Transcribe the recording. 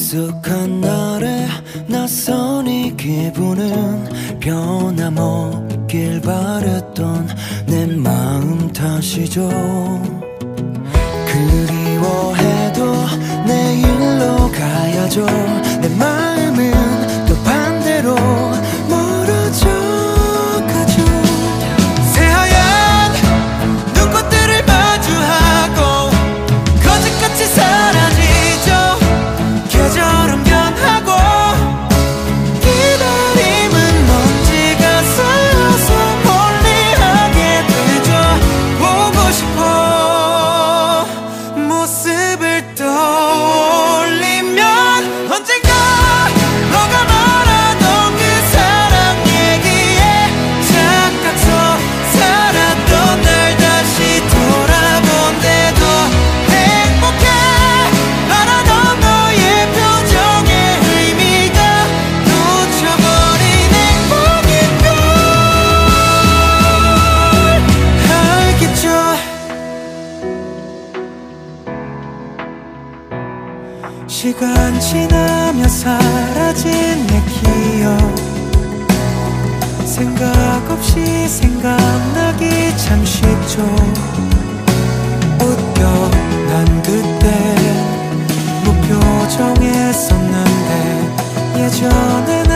익숙한 날에 낯선 이 기분은 변함없길 바랬던 내 마음 탓이죠. 그리워해도 내일로 가야죠. 내 마음은 또 반대로 멀어져 가죠. 새하얀 눈꽃들을 마주하고 거짓같이 사라지죠. 계절은 변하고 기다림은 먼지가 쌓여서 멀리하게 되죠. 보고 싶어 모습을 떠올리면 언젠가 너가 말하던 그 사랑 얘기에 착각서 살았던 날 다시 돌아본대도 행복해 말하던 너의 표정의 의미가 놓쳐버린 행복인걸 알겠죠. 시간 지나며 사라진 내 기억 생각 없이 생각나기 참 쉽죠. 웃겨 난 그때 무표정했었는데 예전엔